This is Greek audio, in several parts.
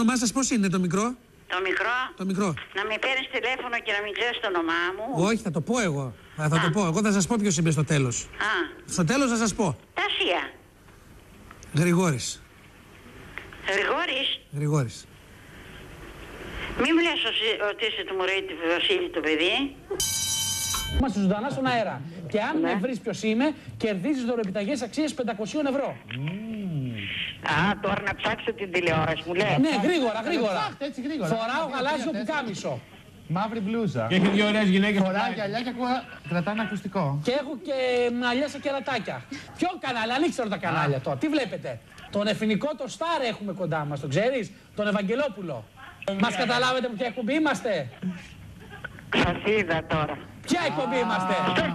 όνομά σας πώς είναι το μικρό? Το μικρό. Το μικρό. Να με παίρνεις τηλέφωνο και να μην ξέρεις το όνομά μου. Όχι, θα το πω εγώ. Θα το πω. Εγώ θα σας πω ποιος είμαι στο τέλος. Στο τέλος θα σας πω. Τασία. Γρηγόρης. Γρηγόρης. Γρηγόρης. Μην μου λες ότι είσαι του μωρή του Βασίλη το παιδί. Είμαστε ζωντανά στον αέρα. Και αν με βρεις ποιος είμαι, κερδίζεις δωρεοεπιταγές αξίας 500 ευρώ. Α, τώρα να ψάξω την τηλεόραση μου λέει. Ναι, γρήγορα. Φοράω γαλάζιο πουκάμισο. Μαύρη μπλούζα. Και έχει δύο ωραίες γυναίκες. Φοράει γυαλιά και κρατάνε ακουστικό. Και έχω και μαλλιά σε κερατάκια. Ποιο κανάλι, ανοίξτε όλα τα κανάλια τώρα. Τι βλέπετε? Τον Εθνικό το Στάρ έχουμε κοντά μας, το ξέρεις? Τον Ευαγγελόπουλο. Μας καταλάβετε ποια εκπομπή είμαστε? Σας είδα τώρα. Ποια εκπομπή είμαστε?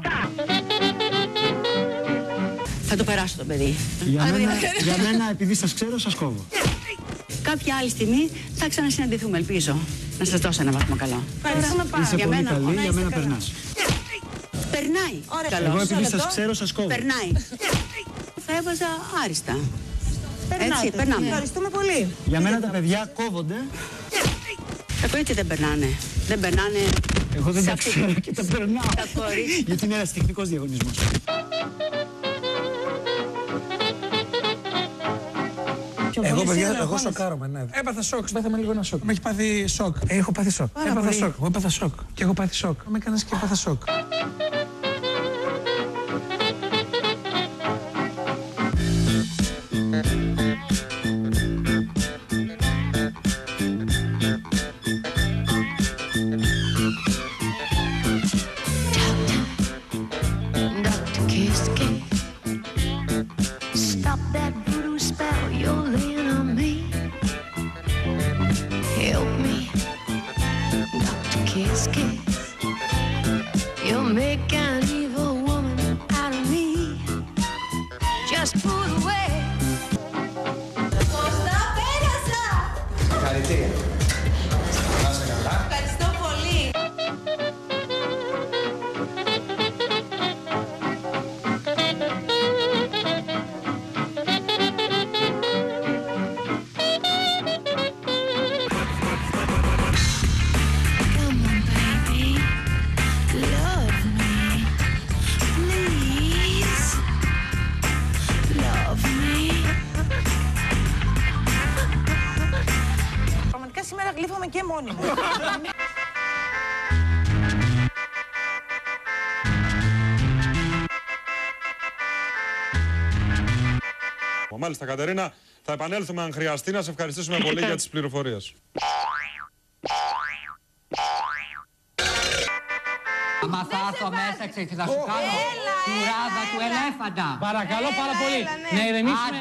Θα το περάσω το παιδί. Για μένα, επειδή σας ξέρω, σας κόβω. Κάποια άλλη στιγμή θα ξανασυναντηθούμε, ελπίζω. Να σας δώσω ένα βαθμό καλό. Είσαι πολύ καλή, για μένα περνάς. Περνάει. Ωραία. Εγώ επειδή σας ξέρω, σας κόβω. Περνάει. Θα έβαζα άριστα. Περνάτε. Έτσι, περνάμε. Ευχαριστούμε πολύ. Για μένα τα παιδιά κόβονται. Τα κορίτσια δεν περνάνε. Δεν περνάνε. Εγώ δεν τα ξέρω και τα περνάω. Τα κορίτσια. Γιατί είναι ένας τεχνικός διαγωνισμός. Εγώ, παιδιά, εγώ σοκάρομαι, ναι. Έπαθα σοκ. Πέθαμε λίγο ένα σοκ. Με έχει πάθει σοκ. Έχω πάθει σοκ. Έπαθα σοκ. Εγώ έπαθα σοκ. Και έχω πάθει σοκ. Με έκανες και έπαθα σοκ. Ευχαριστώ πολύ. Πραγματικά σήμερα γλύφομαι και μόνη μου. Μάλιστα, Κατερίνα, θα επανέλθουμε αν χρειαστεί. Να σε ευχαριστήσουμε πολύ για τις πληροφορίες. Άμα θα έρθω μέσα, ξέρεις τι θα σου κάνω? Κουράδα του ελέφαντα. Παρακαλώ πάρα πολύ. Να ηρεμήσουμε.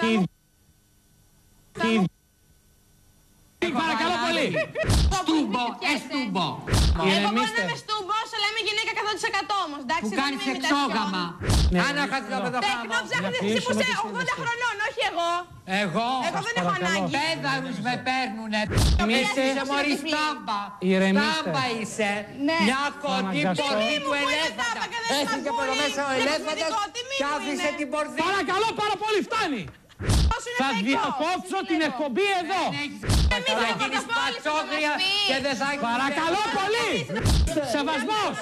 Παρακαλώ πολύ. Στούμπο, εστούμπο. Εγώ μπορεί να είμαι στούμπος, αλλά είμαι γυναίκα 100% όμως. Που κάνεις εξόγαμα. Άνα χαθηκαπέδο Τέκνο ψάχνετε εσύ που είσαι 80 χρονών, όχι εγώ. Εγώ δεν έχω ανάγκη. Πέδαρους με παίρνουνε. Είσαι μωρή στάμπα. Στάμπα είσαι. Μια κοντή πορδί του ελέφαντα. Έφυγε από εδώ μέσα ο ελέφαντας και άφησε την πορδί. Παρακαλώ πάρα πολύ, φτάνει. Θα διακόψω την εκπομπή εδώ. Θα γίνεις πατσόγρια και δεν θα έχεις... Παρακαλώ πολύ. Σεβασμός.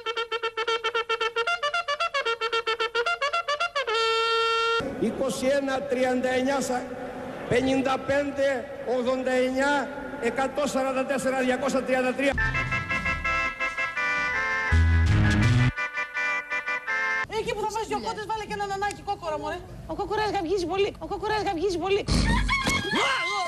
Εκεί που θα βάζει ο κότες, βάλε και ένα νανάκι κόκορα, μωρέ. Ο κόκορας γαυγίζει πολύ. Ο κόκορας γαυγίζει πολύ.